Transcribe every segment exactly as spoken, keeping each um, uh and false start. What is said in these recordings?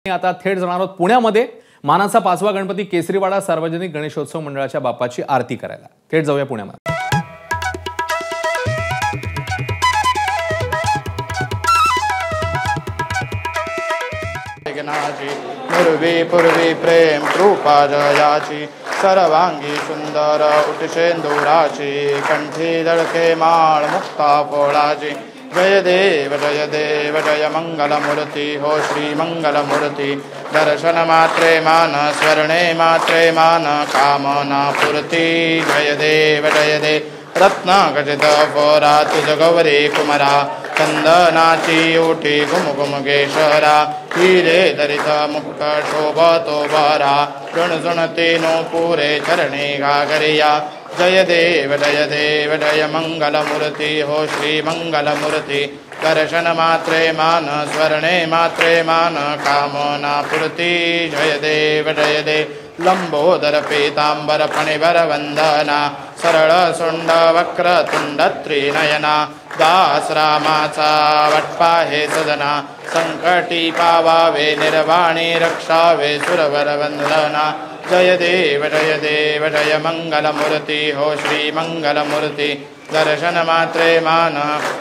आता थेट जाणार आहोत पुण्यामध्ये मानाचा पाचवा गणपती केसरीवाडा सार्वजनिक गणेशोत्सव मंडळाच्या बाप्पाची आरती करायला। थेट जाऊया पुण्यामध्ये। पूर्वी पूर्वी प्रेम कृपा जयाची सर्वांगी सुंदर उठशेंदुराची कंठी दळके माळ मुक्ता पोळाची। जय देव जय देव जय मंगलमूर्ती हो श्री मंगलमूर्ती। दर्शन मात्रे मान स्वर्णे मात्रे मान कामना पूर्ती। जय देव जय देव रत्नाखचित फोरा तुझ गौरी कुमरा चंदनाची ओठी घुमघुम केशरा। हिरे दरित मुक्त शोभतो बरा ऋणसुणते नो पुरे चरणी घागरिया। जय देव जय देव जय मंगलमूर्ती हो श्री मंगलमूर्ती। दर्शन मात्रे मान स्वर्णे मात्रे मान कामना पूर्ती। जय देव जय देव लंबोदर पीतांबर फणिवर वंदना सरळ सुंड वक्र तुंड त्रिनयना। दास रामाचा वटपा हे सदना संकटी पावावे निर्वाणी रक्षावे सुरवर वंदना। जय देव जय देव जय मंगलमूर्ती हो श्री मंगलमूर्ती। दर्शन मात्रे मान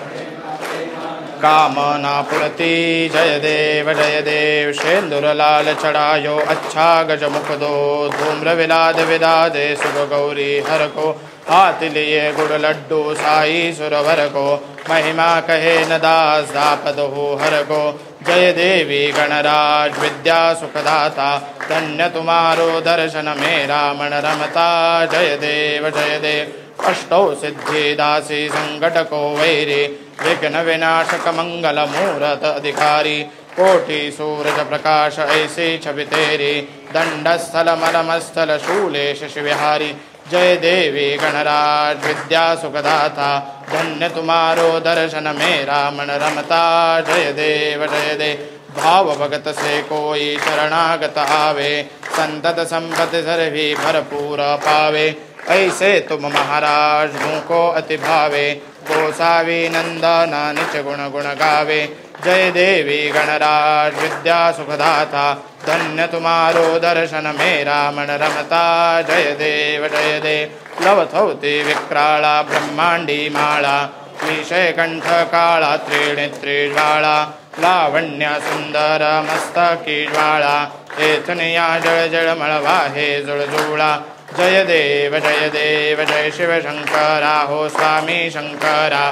कामना पूर्ति। जय देव जय देव शेंदुर लाल चढ़ायो अच्छा गज मुख दो। धूम्र विलाद विदादे सुख गौरी हर को। हाथ लिए गुड़ लड्डू साई सुरवर को। महिमा कहे न दास दापद हो हर को। जय देवी गणराज विद्या सुखदाता धन्य तुम्हारो दर्शन मेरा मन रमता। जय देव जय देव अष्टौ सिद्धि दासी संकट को वैरी विघ्न विनाशक मंगल मूरत अधिकारी। कोटि सूरज प्रकाश ऐसी छवि तेरी दंड स्थल मलमस्थल शूले शशि विहारी। जय देवी गणराज विद्या सुखदाता धन्य तुम्हारो दर्शन मेरा मन रमता। जय देव जय देव भाव भगत से कोई शरणागत आवे संतत संपत्ति सर्वी भरपूर पावे। ऐसे तुम महाराज मुको अति भावे गोसावी नंदन निच गुण गुण गावे। जय देवी गणराज विद्या सुखदाता धन्य तुम्हारो दर्शन मेरा मन रमता। जय देव जय देव लवथौति विक्राला ब्रह्मांडी माला। विषय कंठ काला त्रिनेत्री ज्वाला लावण्य सुंदर मस्तकी ज्वाला। एथनिया जळ जळ मळवाहे जुळजुळा। जय देव जय देव जय शिव शंकरा हो स्वामी शंकरा।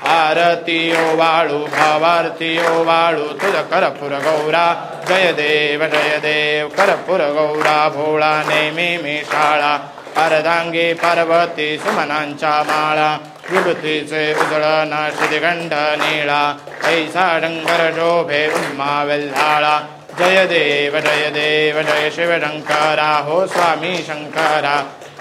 आरतीयो वाळू भावारतीयो वाळू तुझ कर्पूर गौरा। जय देव जय देव कर्पूर गौरा भोळा नेमी मी शाळा। अर्धांगी पार्वती सुमनांच्या माळा विभूतीचे उजळण श्रीगंध नीळा। ऐसा डंगर शोभे उन्मा वेल्हाळा। जय देव जय देव जय शिव शंकरा हो स्वामी शंकरा।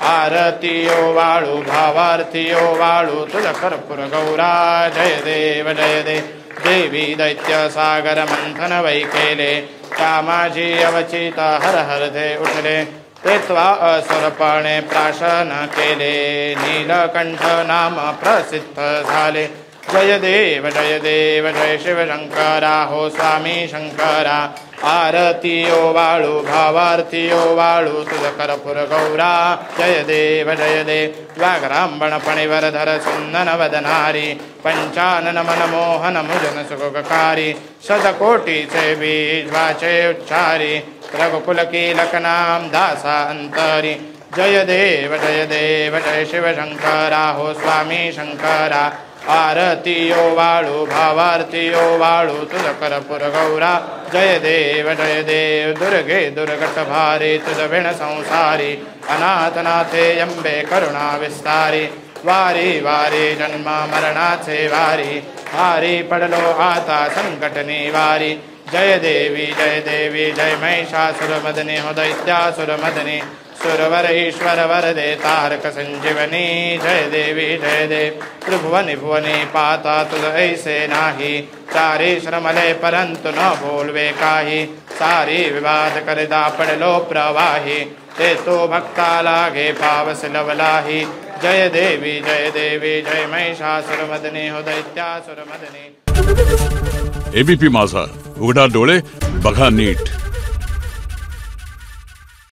आरतीयो वाळू भावारतीयो वाळू तुझ कर्पूर गौरा। जय देव जय देव देवी दैत्य सागर मंथन वै केले। कामाजी अवचित हर हर दे उठले। तेत्वा असुरपणे प्राशन केले नीलकंठ नाम प्रसिद्ध झाले। जय देव जय देव जय शिव शंकरा हो स्वामी शंकरा। आरतीयो वाळू भावारतीयो वाळू तुझ कर्पूर गौरा। जय देव जय देव व्याघ्रांबण फणिवरधर सुंदन वदनारी। पंचानन मनमोहन मुजन सुखकारी। शतकोटीचे बीज वाचे उच्चारी रघुकुल कीलक नाम दासा अंतरी। जय देव जय देव जय शिव शंकरा हो स्वामी शंकरा। आरतीयो वाळू भावारतीयो वाळू तुझ कर्पूर गौरा। जय देव जय देव दुर्गे दुर्गट भारी तुझ विण संसारी। अनाथनाथे अंबे करुणा विस्तारी। वारी वारी जन्म मरणाचे वारी हारी पडलो आता संकट निवारी। जय देवी जय देवी जय महिषासुर मदनी हो दैत्यासुर मदनी। सुरवर ईश्वर वरदे तारक संजीवनी। जय देवी जय देव त्रिभुवनि भुवनि पाता तुझ ऐसे नाही। चारी श्रमले परंतु न बोलवे काही। सारी विवाद करदा पडलो प्रवाही। ते तो भक्ता लागे पावस लवलाही। जय देवी जय देवी जय महिषासुर मदनी हो दैत्यासुर मदनी। एबीपी माझा, उघडा डोळे बघा नीट।